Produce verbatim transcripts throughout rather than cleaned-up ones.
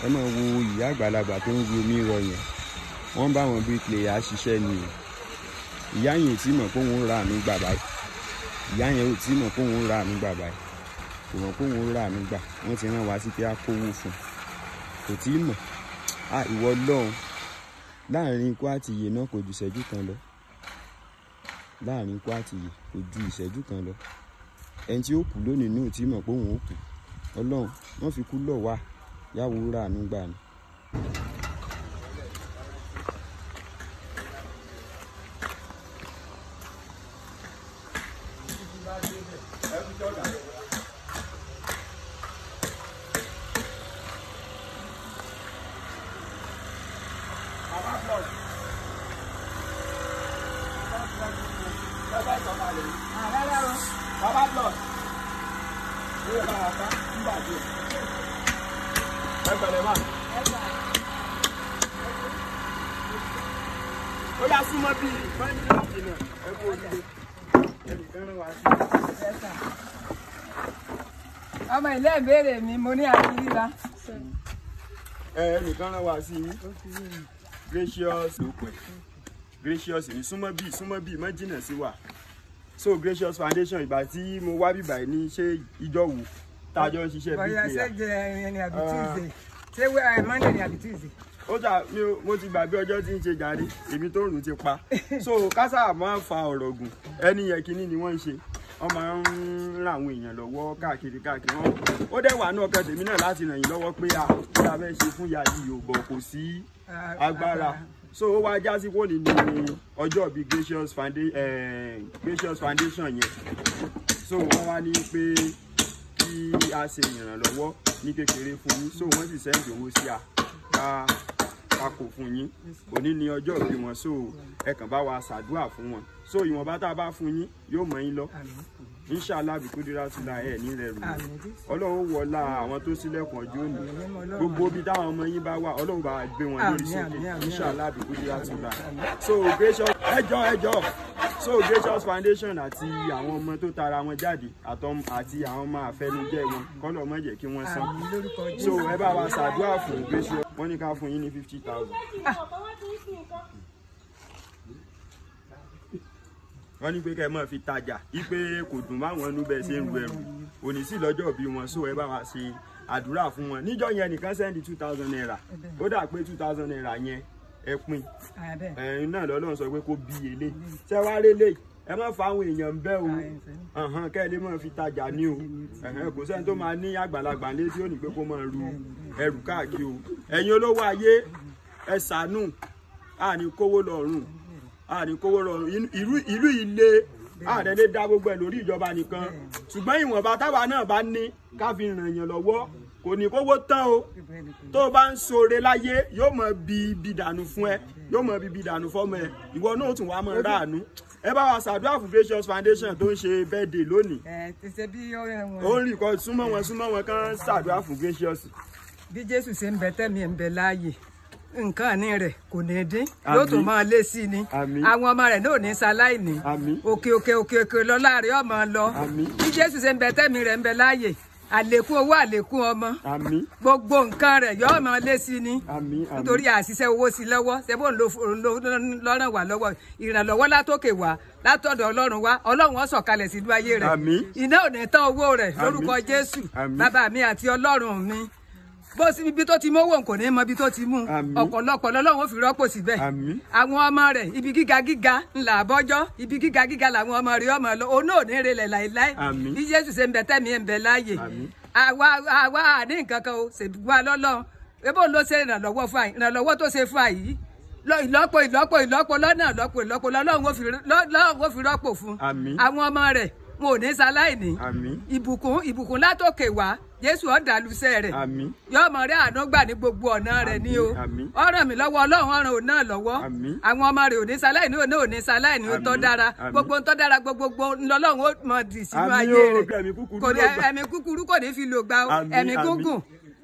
ẹ máa wo ìyá àgbàlagbà tó ń ru omi rọ yẹn wọ́n bá wọn bricklayer ṣiṣẹ́ ni ìyá yẹn ò tí mọ̀ pé òun ń ra àánú gbà báyìí ìyá yẹn ò tí mọ̀ pé òun ń ra àánú gbà báyìí kò mọ̀ pé òun ń ra àánú gbà wọ́n ti rán wa sí pé a kówó fún kò tí mọ̀ à ìwọ Ọlọ́run láàrin ikú àti ìyè náà kò ju ìṣẹ́jú kan lọ láàrin ikú àti ìyè kò ju ìṣẹ́jú kan lọ ẹni tí ó kú lónìí náà ò tí mọ̀ pé òun ó kú Ọlọ́run wọ́n fi kú lọ̀ wá yàwó ra àánú gbà ni. Baba blood. Ó yẹ ká wá ká nígbà díẹ̀. Ẹ pẹ̀lẹ́ wá. Ó yá súnmọ́ bí fẹ́ẹ́ni láti nà ẹ kú oríire. Ẹnìkan rán wa sí. Ọmọ ilé ìbéèrè mi mo ní àti ríra. Ẹ ẹnìkan rán wa sí yín. Gracious ló pẹ̀. Gracious ní súnmọ́ bí súnmọ́ bí má jìnnà sí wa. So Gracious Foundation ìgbà tí mo wá bíbà ní ṣé ìjọ wò tájọ ń ṣiṣẹ́ bí bóyá ṣé jẹ ẹni àbí Tuesday ṣé wẹ Monday ni àbí Tuesday. ó jà mí mo ti gbàgbé ọjọ́ tí ń ṣe jàre èmi tó rùn ti pa so kásá máa ń fa ọ̀rọ̀ gùn ẹni yẹn kínní ni wọ́n ń ṣe wọ́n máa ń ran àwọn èèyàn lọ́wọ́ káàkiri káàkiri wọn ó dẹ̀ wà ní ọkàn tèmi náà láti ràn yín lọ́wọ́ pé a kí a fẹ́ ṣe fún ìyá yìí ò bọ̀ kò sí agbára so ó wá já sí wọ́n ní ọjọ́ bíi Gracious Foundation eh, Gracious Foundation yẹn so wọ́n wá ní pé kí a ṣe ìrànlọ́wọ́ ní kékeré fún yín so wọ́n sì sẹ́ǹdì owó sí a ká ká kó fún yín òní ní ọjọ́ bí wọn so ẹ kàn bá wa ṣàdúrà fún wọn so ìwọ̀nba tá a bá fún yín yóò mọ̀ yín lọ inshallah bikudira tula ẹ ní rẹ rù Ọlọ́run wọlá àwọn tó ṣílẹ̀kùn ọjọ́ òní gbogbo bí táwọn ọmọ yín bá wà Ọlọ́run bá gbé wọn lórí sókè inshallah bikudira tula so Gracious ẹjọ ẹjọ so Gracious Foundation àti àwọn ọmọ tó tara wọn jáde àti àwọn ọmọ àfẹnujẹ wọn kọlọ mọ jẹ́ kí wọ́n san so ẹ bá wa ṣàdúrà fún Gracious wọ́n ní ká fún yín ní fifty thousand. wọ́n ní pé kẹ́ ẹ máa fi tajà wípé kò dùn máwọn ẹnu bẹ́ẹ̀ ṣe ń ru ẹrù òní sí lọ́jọ́ bí wọn so ẹ bá wa ṣe àdúrà fún wọn níjọ́ yẹn nìkan sẹ́ndì two thousand naira ó dà pé two thousand naira yẹn ẹ pín ẹ̀yin náà lọ́lọ́run sọ pé kó bí ilé ṣé wàá rélé ẹ má fa àwọn èèyàn bẹ́ o kẹ́ ẹ lè máa fi tajà ní o kò sẹ́ni tó máa ní àgbàlagbà létí ó ní pé kó máa ru ẹrù káàkiri o ẹ̀yin olówó ayé ẹ ṣàánú àní kówó lọ́rùn àní kówó rọrùn ìlú ilé àdẹ́lé dá gbogbo ẹ̀ lórí ìjọba nìkan ṣùgbọ́n ìwọ̀nba táwa náà bá ní ká fi ràn yàn lọ́wọ́ kò ní kówó tán o tó bá ń ṣoore láyé yóò mọ bí ibi dànù fún ẹ yóò mọ bí ibi dànù fọmọ ẹ ìwọ náà tún wá mọ ráàánú ẹ bá wa ṣàdúrà fún Gracious Foundation tó ń ṣe birthday lónìí ó ń rí kọ súnmọ́ wọn súnmọ́ wọn kán ṣàdúrà fún Gracious. bí Jésù ṣe ń bẹ tẹ́mi ẹ̀ ń bẹ láàyè nǹkan ní rẹ̀ kò ní dín yóò tún máa lé sí ni àwọn ọmọ rẹ̀ náà ò ní ṣaláìní òkè òkè òkè òkè lọ́lá rẹ̀ ọmọ lọ bí Jésù ṣe ń bẹ tẹ́mi rẹ̀ ń bẹ láàyè àlékún owó àlékún ọmọ gbogbo nǹkan rẹ̀ yóò máa lé sí ni nítorí àṣìṣe owó sí lọ́wọ́ ṣẹ́bó lọ́ràn wà lọ́wọ́ ìrànlọ́wọ́ látòkè wá látọ̀dọ̀ Ọlọ́run wá Ọlọ́run ó sọ̀kalẹ̀ sínú ayé rẹ̀ iná ò ní tán owó rẹ̀ lórúkọ Jésù bàbá mi àti Ọlọ́run mi bó sì ibi tó ti mówó kò ní mọ ibi tó ti mú ọ̀pọ̀lọpọ̀ lọ́lọ́run ó fi rọ́pò síbẹ̀ àwọn ọmọ rẹ̀ ibi gíga gíga ńlá àbọ́jọ́ ibi gíga gíga làwọn ọmọ rẹ̀ ọmọ lọ òun náà ní relẹ̀ láìláì bí Jésù ṣe ń bẹ tẹ́mi ẹ̀ ń bẹ láàyè àwa àwa àní nǹkan kan o ṣèdúgbà lọ́lọ́run ebó ló ṣe ìrànlọ́wọ́ fún àyè ìrànlọ́wọ́ tó ṣe fún àyè yìí ìlọ́po ìlọ́po ìlọ́po lọ́nà ìlọ́po ìlọ́po lọ́lọ́run ó fi rọ́pò fún àwọn ọmọ rẹ̀ wọn ò ní ṣaláìní ìbùkún ìbùkún látòkè wá Jésù ọ̀dàlùsẹ̀ rẹ̀ yóò mọ̀ rí àánú gbà ní gbogbo ọ̀nà rẹ̀ ní o ó ràn mí lọ́wọ́ Ọlọ́run ọ̀ràn òun náà lọ́wọ́ àwọn ọmọ rẹ̀ ò ní ṣaláìní òun náà ò ní ṣaláìní ó tọ́ dára gbogbo ń tọ́ dára gbogbo ńlọ́lọ́run ó mọ̀ dì sínú ayé rẹ̀ ẹ̀mí kúkúrú kò ní fi lò gbà ẹ̀mí gúngùn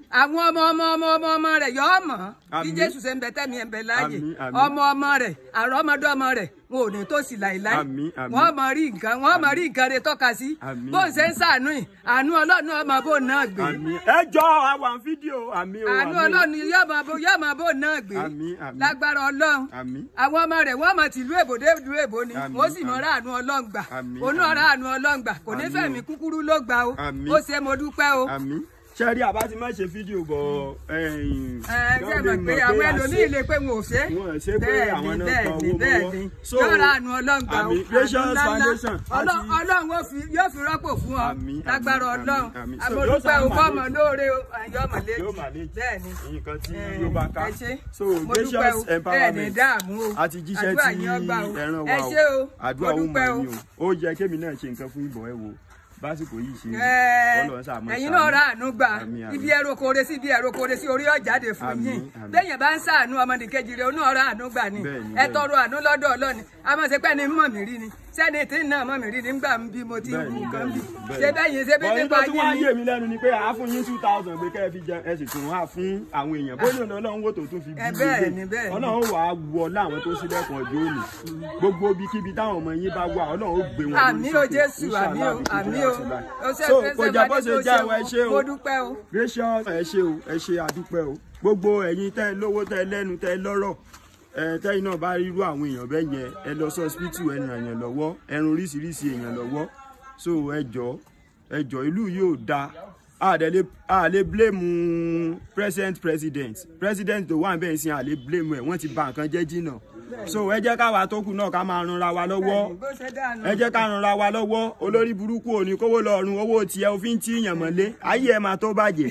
àwọn ọmọ ọmọ ọmọ ọmọ ọmọ rẹ̀ yọ ọmọ bí Jésù ṣe ń bẹ tẹ́mi ẹ̀ ń bẹ láàyè ọmọ ọmọ rẹ̀ àrọ́mọdọ́mọ rẹ̀ wọn ò ní tó sì láìláì wọn mọ rí nǹkan wọn mọ rí nǹkan rẹ̀ tọ́ka sí bó ń ṣe ń ṣàánú yìí àánú Ọlọ́run ọmọ bó náà gbé. ẹ jọ àwọn fídíò àmì o àánú Ọlọ́run yóò mọ bó náà gbé lágbára Ọlọ́run àwọn ọmọ rẹ̀ wọ́n mọ tìlú èbò dé ìlú èbò ni wọ́n sì mọ ráàánú Ọlọ́run gbà onú ọ̀rá àánú Ọlọ́run gbà kò ní fẹ̀mí kúkúrú ló gbà o ó ṣe mo dúpẹ́ o. Ṣẹ́rí àbá ti má ṣe fídíò bọ̀ ẹ̀yìn. Ẹ ṣe mọ̀ pé àwọn ẹlòmíì lè pé wọn ò ṣe. Wọn ò ṣe pé àwọn náà kọ owó mọ́wọ́. So lọ́ra àánú Ọlọ́run àmì Gracious Foundation. Ọlọ́run yóò fi rọ́pò fún ọ lágbára Ọlọ́run. Àmọ̀dúpẹ́ o kọ́ ọmọ lóore o àyọ̀ ọmọlẹ́jì. Bẹ́ẹ̀ni. Nǹkan tí yóò bá ká. So mo dúpẹ́ Gracious o Empowerment. àti jíṣẹ́ tí ẹran wa o. Àdúrà ó mọ̀ ní o. Ó yẹ kémi náà ṣe nǹkan fún ìbọn ẹ wo. Básìkò yìí ṣe Ọlọ́run ṣàmọ ẹ̀yin náà ra àánú gbà ibi ẹrọ kore sí ibi ẹrọ kore sí orí ọjàde fún yín bẹyẹn bá ń ṣàánú ọmọnìkejì rẹ onú ọ̀rọ̀ àánú gbà ni ẹ tọrọ àánú lọ́dọ̀ Ọlọ́run àmọ̀sẹ̀pẹ́ ni mọ̀ mí rí ni sẹ́ni tí náà mọ̀ mí rí ni ńgbà bí mo ti wù kán bí ṣé bẹ́yìn ṣé bẹ́ẹ̀ nípa yín ni. bọ́n tó tún wá yé mi lẹ́nu ni pé àá fún yín two thousand pé kẹ́ ẹ fi jẹ ẹ sì tún wá fún àwọn èèyàn bóyá Ọlọ́run wò tó tún fi bí ilé Ọlọ́run wà á wọ láwọn tó sílẹ̀kùn ọjọ́ òní gbogbo ibikíbi táwọn ọmọ yín bá wà Ọlọ́run ó gbé wọn. àmì o Jésù àmì o àmì o so kò jà bó ṣe jẹ́ ẹ ṣe o mo dúpẹ́ o. Gracious ẹ ṣe o ẹ ṣe àdúpẹ́ o gbogbo ẹ̀yin tẹ́ lówó tẹ́ lẹ́nu tẹ́ lọ́rọ̀ tẹ́yìn náà bá rírú àwọn èèyàn bẹ́ẹ̀ yẹn ẹ lọ sí hospital ẹ ràn yàn lọ́wọ́ ẹ ràn oríṣiríṣi èèyàn lọ́wọ́ so ẹ jọ ẹ jọ ìlú yóò da àdẹ̀lé àlè blame present president president tó wà bẹ́ẹ̀ sin àlè blame ẹ̀ wọ́n ti bà nǹkan jẹ́ jìnnà so ẹ jẹ́ káwa tó kù náà ká máa ranra wa lọ́wọ́ ẹ jẹ́ ká ranra wa lọ́wọ́ olórí burúkú òní kówó lọ́rùn owó tiẹ̀ òfin tí yàn mọ́lé ayé ẹ̀ máa tó bàjẹ́.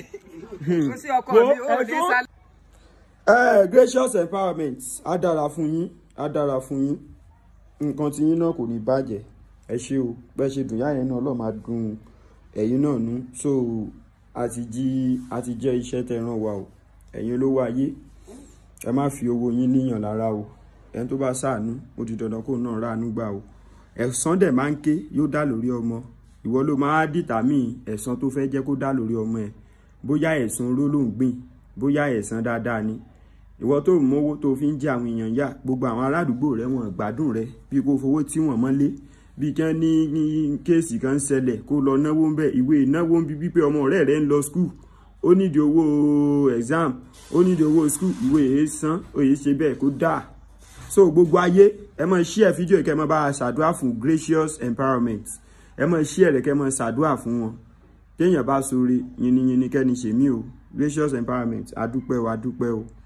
ẹ Gracious Empowerment á dára fún yín á dára fún yín nǹkan tí yín náà kò ní bàjẹ́ ẹ ṣé o bẹ́ẹ̀ ṣe dùn yáyẹn náà Ọlọ́run máa dùn ẹ̀yin náà nú so àti jí àti jẹ́ iṣẹ́ tẹ́ ràn wá o ẹ̀yin olówó ayé ẹ má fi owó yín níyàn lára o ẹni tó bá ṣàánú ó di dandan kó náà ráàánú gbà o ẹ̀san dẹ̀ máa ń ké yóò dá lórí ọmọ ìwọ ló máa dìtàmí ẹ̀san tó fẹ́ jẹ́ kó dá lórí ọmọ ẹ̀ bóyá ẹ̀san oró ló ń gbìn bóyá ẹ̀san dáadáa ni ìwọ tó mówó tó fi ń jẹ àwọn èèyàn yá gbogbo àwọn aládùúgbò rẹ wọn gbádùn rẹ bí kò fowó tí wọn mọ́lé bí kí wọ́n ní ní kéèsì kan ń ṣẹlẹ̀ kó lọ náwó ń bẹ̀ ìwé ìnáwó ń bí wípé ọmọ ọ̀rẹ́ rẹ ń lọ skul ó nídìí owó exam ó nídìí owó skul ìwé èé san òye ṣe bẹ́ẹ̀ kó dáa so gbogbo ayé ẹ máa share fídíò kẹ́ máa bá a ṣàdúrà fún Gracious Empowerment ẹ máa share rẹ̀ kẹ́ máa ṣàdúrà fún wọn téèyàn bá sóore yìnyín yìnyín kẹ́ni ṣèmí o Gracious Empowerment adúpẹ́ o adúpẹ́ o.